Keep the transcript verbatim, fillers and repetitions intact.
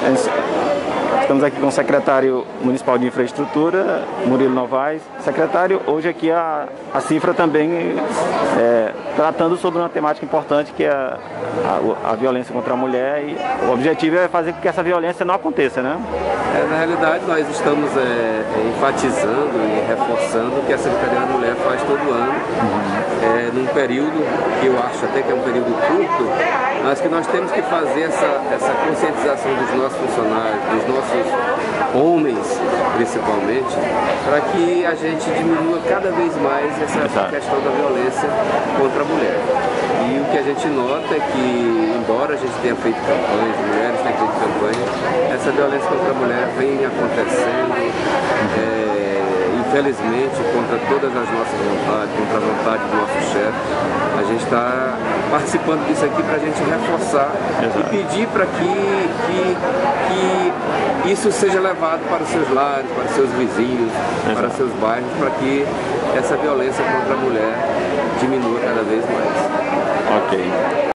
Estamos aqui com o secretário municipal de infraestrutura, Murilo Novaes. Secretário, hoje aqui a, a Cifra também é, tratando sobre uma temática importante que é a, a, a violência contra a mulher, e o objetivo é fazer com que essa violência não aconteça, né? É, na realidade, nós estamos é, enfatizando e reforçando o que a Secretaria da Mulher faz todo ano, uhum. é, num período que eu acho até que é um período curto, mas que nós temos que fazer essa, essa conscientização dos nossos funcionários, dos nossos homens, principalmente, para que a gente diminua cada vez mais essa Exato. questão da violência contra a mulher. E o que a gente nota é que, embora a gente tenha feito campanhas, mulheres tenham feito campanhas, essa violência contra a mulher vem acontecendo, é, infelizmente, contra todas as nossas vontades, contra a vontade do nosso chefe. A gente está participando disso aqui para a gente reforçar Exato. e pedir para que, que, que isso seja levado para os seus lares, para os seus vizinhos, Exato. para os seus bairros, para que essa violência contra a mulher diminua cada vez mais. Ok.